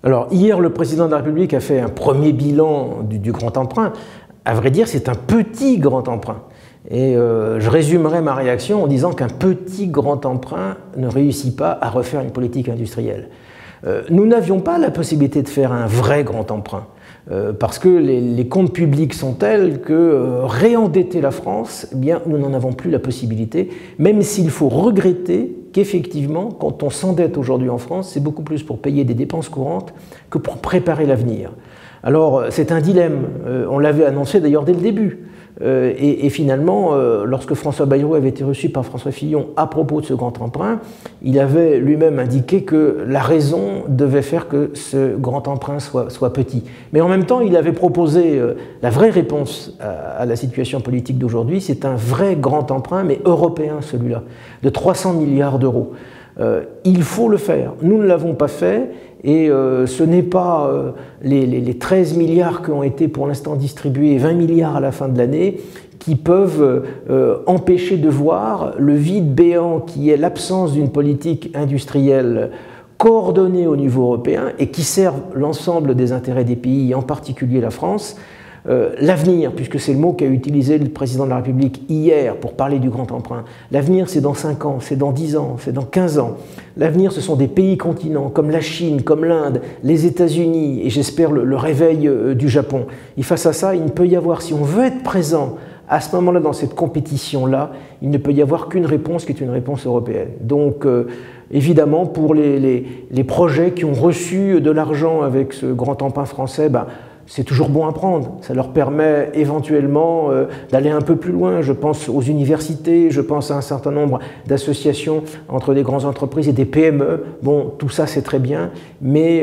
Alors, hier, le président de la République a fait un premier bilan du grand emprunt. À vrai dire, c'est un petit grand emprunt. Et je résumerai ma réaction en disant qu'un petit grand emprunt ne réussit pas à refaire une politique industrielle. Nous n'avions pas la possibilité de faire un vrai grand emprunt, parce que les comptes publics sont tels que réendetter la France, eh bien, nous n'en avons plus la possibilité, même s'il faut regretter qu'effectivement, quand on s'endette aujourd'hui en France, c'est beaucoup plus pour payer des dépenses courantes que pour préparer l'avenir. Alors, c'est un dilemme, on l'avait annoncé d'ailleurs dès le début. Et finalement, lorsque François Bayrou avait été reçu par François Fillon à propos de ce grand emprunt, il avait lui-même indiqué que la raison devait faire que ce grand emprunt soit petit. Mais en même temps, il avait proposé la vraie réponse à la situation politique d'aujourd'hui. C'est un vrai grand emprunt, mais européen celui-là, de 300 milliards d'euros. Il faut le faire. Nous ne l'avons pas fait. Et ce n'est pas les 13 milliards qui ont été pour l'instant distribués, 20 milliards à la fin de l'année, qui peuvent empêcher de voir le vide béant qui est l'absence d'une politique industrielle coordonnée au niveau européen et qui serve l'ensemble des intérêts des pays, en particulier la France. L'avenir, puisque c'est le mot qu'a utilisé le président de la République hier pour parler du grand emprunt, l'avenir c'est dans 5 ans, c'est dans 10 ans, c'est dans 15 ans. L'avenir ce sont des pays continents comme la Chine, comme l'Inde, les États-Unis et j'espère le réveil du Japon. Et face à ça, il ne peut y avoir, si on veut être présent à ce moment-là dans cette compétition-là, il ne peut y avoir qu'une réponse qui est une réponse européenne. Donc évidemment pour les projets qui ont reçu de l'argent avec ce grand emprunt français, c'est toujours bon à prendre, ça leur permet éventuellement d'aller un peu plus loin. Je pense aux universités, je pense à un certain nombre d'associations entre des grandes entreprises et des PME. Bon, tout ça c'est très bien, mais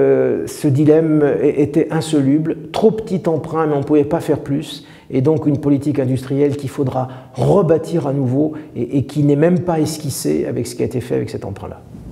ce dilemme était insoluble. Trop petit emprunt, mais on ne pouvait pas faire plus. Et donc une politique industrielle qu'il faudra rebâtir à nouveau et qui n'est même pas esquissée avec ce qui a été fait avec cet emprunt-là.